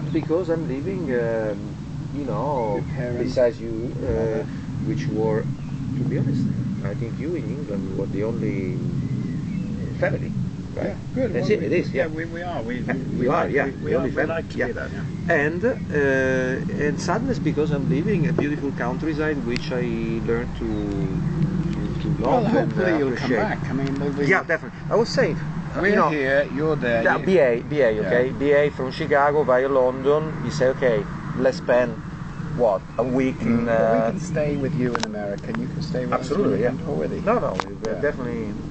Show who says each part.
Speaker 1: sad because I'm living, you know, besides you, which were, to be honest, I think you in England were the only family. Right?
Speaker 2: Yeah, good.
Speaker 1: That's
Speaker 2: well,
Speaker 1: it is, yeah.
Speaker 2: We are. We
Speaker 1: are,
Speaker 2: like,
Speaker 1: yeah.
Speaker 2: We like to be that, yeah.
Speaker 1: And sadness because I'm living a beautiful countryside which I learned to
Speaker 2: Well,
Speaker 1: love
Speaker 2: hopefully
Speaker 1: and
Speaker 2: you'll come
Speaker 1: appreciate.
Speaker 2: back. I mean,
Speaker 1: Yeah, definitely. I was saying,
Speaker 2: we're here, you're there.
Speaker 1: Yeah, BA, okay? BA from Chicago via London. You say, okay, let's spend, what, a week in...
Speaker 2: Well, we can stay with you in America and you can stay with
Speaker 1: absolutely,
Speaker 2: us when you come to Hawaii.
Speaker 1: No, we're definitely...